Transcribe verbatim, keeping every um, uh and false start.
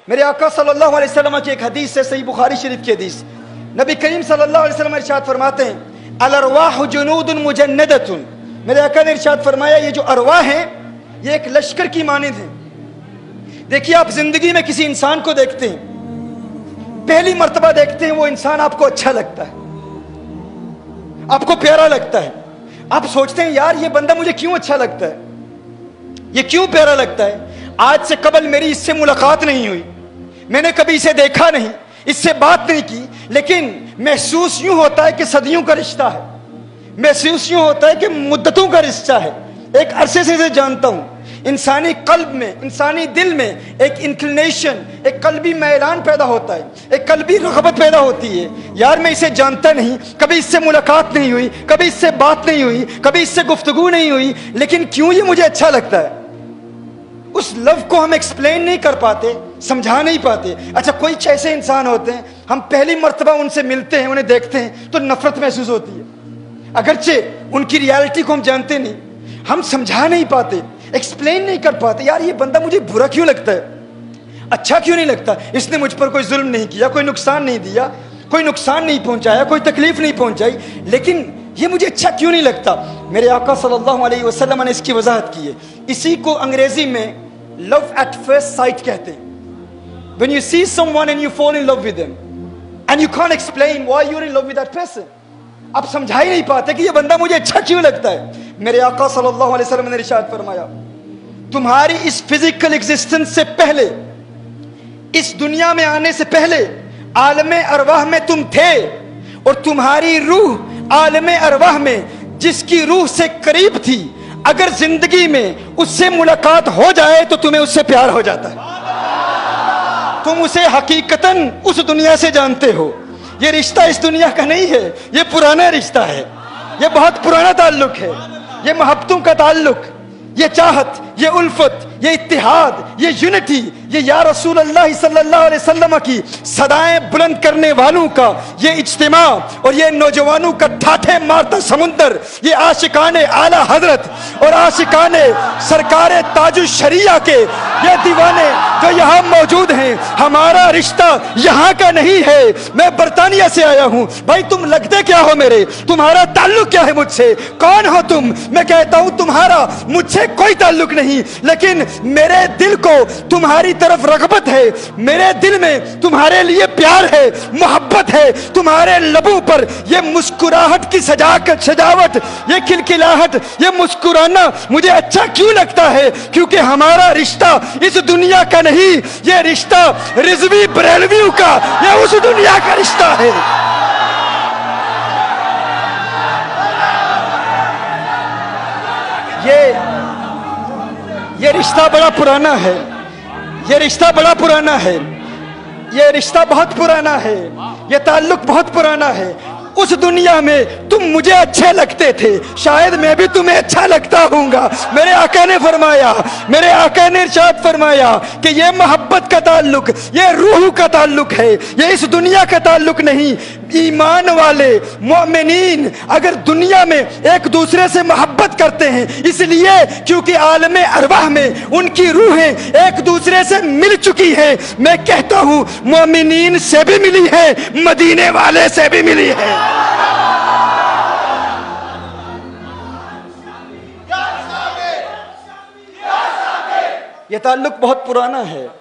میرے آقا صلی اللہ علیہ وسلم کی ایک حدیث ہے، صحیح بخاری شریف کی حدیث، نبی کریم صلی اللہ علیہ وسلم ارشاد فرماتے ہیں الارواح جنود مجندۃ، میرے آقا نے ارشاد فرمایا یہ جو ارواح ہیں یہ ایک لشکر کی مانند ہیں۔ دیکھیے آپ زندگی میں کسی انسان کو دیکھتے ہیں، پہلی مرتبہ دیکھتے ہیں وہ انسان آپ کو اچھا لگتا ہے، آپ کو پیارا لگتا ہے، آپ سوچتے ہیں یار یہ بندہ مجھے کیوں اچھا لگتا ہے، یہ کیوں پیارا لگتا ہے، آج سے قبل میری اس سے ملاقات نہیں ہوئی، میں نے کبھی اسے دیکھا نہیں، اس سے بات نہیں کی، لیکن محسوس یوں ہوتا ہے کہ صدیوں کا رشتہ ہے، محسوس یوں ہوتا ہے کہ مدتوں کا رشتہ ہے، ایک عرصے سے اسے جانتا ہوں۔ انسانی قلب میں، انسانی دل میں ایک انکلینیشن، ایک قلبی میلان پیدا ہوتا ہے، ایک قلبی رغبت پیدا ہوتی ہے، یار میں اسے جانتا نہیں، کبھی اس سے ملاقات نہیں ہوئی، کبھی اس سے بات نہیں ہوئی، کبھی اس سے گفتگو نہیں ہوئی، لیکن کیوں یہ مجھے اچھا لگتا ہے۔ اس لو کو ہم ایکسپلین نہیں کر پاتے، سمجھا نہیں پاتے۔ اچھا کوئی ایسے انسان ہوتے ہیں ہم پہلی مرتبہ ان سے ملتے ہیں، انہیں دیکھتے ہیں تو نفرت محسوس ہوتی ہے، اگرچہ ان کی ریالٹی کو ہم جانتے نہیں، ہم سمجھا نہیں پاتے، ایکسپلین نہیں کر پاتے، یار یہ بندہ مجھے برا کیوں لگتا ہے، اچھا کیوں نہیں لگتا، اس نے مجھ پر کوئی ظلم نہیں کیا، کوئی نقصان نہیں دیا، کوئی نقصان نہیں پہنچایا، کوئی تکلیف نہیں پہنچائی، لیکن یہ مجھے اچھا کیوں نہیں لگتا۔ میرے آقا صلی اللہ علیہ وسلم نے اس کی وضاحت کی ہے، اسی کو انگریزی میں لو ایٹ فرسٹ سائٹ کہتے ہیں۔ when you see someone and you fall in love with them and you can't explain why you're in love with that person، آپ سمجھا ہی نہیں پاتے کہ یہ بندہ مجھے اچھا کیوں لگتا ہے۔ میرے آقا صلی اللہ علیہ وسلم نے ارشاد فرمایا تمہاری اس فزیکل ایگزسٹنس سے پہلے، اس دنیا میں آنے سے پہلے عالم ارواح میں تم تھے، اور تمہاری روح عالم ارواح میں جس کی روح سے قریب تھی، اگر زندگی میں اس سے ملاقات ہو جائے تو تمہیں اس سے پیار ہو جاتا ہے، تم اسے حقیقتاً اس دنیا سے جانتے ہو۔ یہ رشتہ اس دنیا کا نہیں ہے، یہ پرانا رشتہ ہے، یہ بہت پرانا تعلق ہے، یہ محبتوں کا تعلق، یہ چاہت، یہ الفت، یہ اتحاد، یہ یونٹی، یہ یا رسول اللہ صلی اللہ علیہ وسلم کی صدائیں بلند کرنے والوں کا یہ اجتماع، اور یہ نوجوانوں کا ٹھاٹھے مارتا سمندر، یہ عاشقان اعلیٰ حضرت اور عاشقان سرکار تاج الشریعہ کے یہ دیوانے جو یہاں موجود ہیں، ہمارا رشتہ یہاں کا نہیں ہے، میں برطانیہ سے آیا ہوں، بھائی تم لگتے کیا ہو میرے، تمہارا تعلق کیا ہے مجھ سے، کون ہو تم؟ میں کہتا ہوں تمہارا مجھ سے کوئی تعلق نہیں، لیکن میرے دل کو تمہاری طرف رغبت ہے، میرے دل میں تمہارے لیے پیار ہے، محبت ہے، تمہارے لبوں پر یہ مسکراہٹ کی سجاوٹ سجاوٹ یہ کھلکھلاہٹ، یہ مسکرانا مجھے اچھا کیوں لگتا ہے، کیونکہ ہمارا رشتہ اس دنیا کا نہیں، یہ رشتہ رضوی بریلویوں کا، یہ اس دنیا کا رشتہ ہے۔ یہ یہ رشتہ بڑا پرانا ہے، یہ رشتہ بڑا پرانا ہے، یہ رشتہ بہت پرانا ہے، یہ تعلق بہت پرانا ہے۔ اس دنیا میں تم مجھے اچھے لگتے تھے، شاید میں بھی تمہیں اچھا لگتا ہوں گا۔ میرے آقا نے فرمایا، میرے آقا نے ارشاد فرمایا کہ یہ محبت کا تعلق، یہ روح کا تعلق ہے، یہ اس دنیا کا تعلق نہیں۔ ایمان والے مومنین اگر دنیا میں ایک دوسرے سے محبت کرتے ہیں، اس لیے کیونکہ عالم ارواح میں ان کی روحیں ایک دوسرے سے مل چکی ہیں، میں کہتا ہوں مومنین سے بھی ملی ہے، مدینے والے سے بھی ملی ہے۔ یہ تعلق بہت پرانا ہے۔